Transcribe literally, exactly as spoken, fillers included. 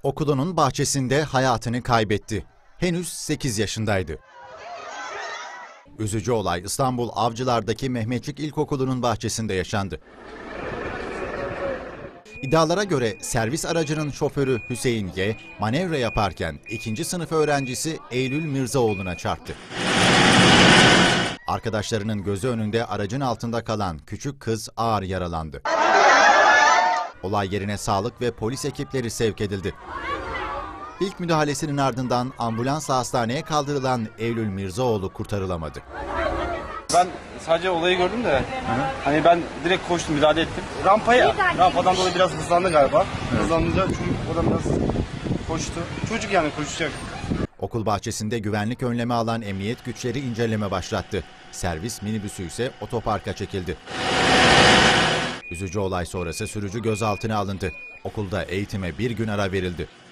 Okulunun bahçesinde hayatını kaybetti. Henüz sekiz yaşındaydı. Üzücü olay İstanbul Avcılar'daki Mehmetçik İlkokulu'nun bahçesinde yaşandı. İddialara göre servis aracının şoförü Hüseyin Y. manevra yaparken ikinci sınıf öğrencisi Eylül Mirzaoğlu'na çarptı. Arkadaşlarının gözü önünde aracın altında kalan küçük kız ağır yaralandı. Olay yerine sağlık ve polis ekipleri sevk edildi. İlk müdahalesinin ardından ambulansla hastaneye kaldırılan Eylül Mirzaoğlu kurtarılamadı. Ben sadece olayı gördüm de, Hı-hı. hani ben direkt koştum, müdahale ettim. Rampaya, rampadan dolayı biraz hızlandı galiba. Evet. Hızlanınca çocuk oradan biraz koştu. Çocuk yani koşacak. Okul bahçesinde güvenlik önlemi alan emniyet güçleri inceleme başlattı. Servis minibüsü ise otoparka çekildi. Üzücü olay sonrası sürücü gözaltına alındı. Okulda eğitime bir gün ara verildi.